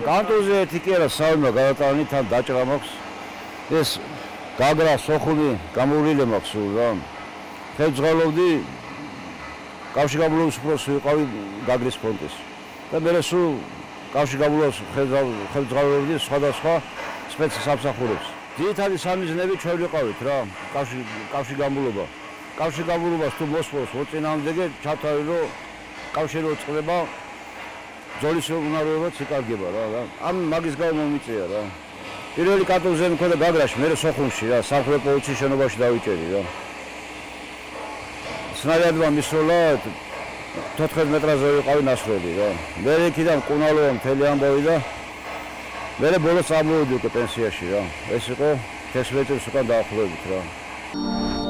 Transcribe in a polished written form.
კანტონზე ერთი კი არა საუნა გადატანილი თან დაჭრა მაქვს. ეს გაგრა სოხუმი გამოვლილი მაქვს სულ რა. ხელმძღვანელობდი კავშირ გამულობის უფროსი ვიყავი გაგრის ფონდის. და მე სულ კავშირ გამულობის ხელმძღვანელობდი სხვადასხვა სპეცსამსახურებს. ძირითადი სამიზნები ჩვენ ვიყავით რა, კავშირ გამულობა. კავშირ გამულობას თუ მოსწონს მოწინააღმდეგე ჩათვალე რომ კავშირი უწყდება ბრძოლის უნაროებაც იკარგება რა. ამ მაგის გამო მომიწია რა. პირველი კანტონზე მქონდა გაგრაში, მე სოხუმში რა, სამხედრო პოლიციის შენობაში დავიჭერი რა. სნაიადმა მისროლა 14 მეტრაზე ვიყავი ნასროლი რა. მე იქიდან მკურნალობა მთელი ამბავი და მე ბოლოს წამოვედი უკვე პენსიაში რა. ეს იყო 11 წელს უკან დაახლოებით რა.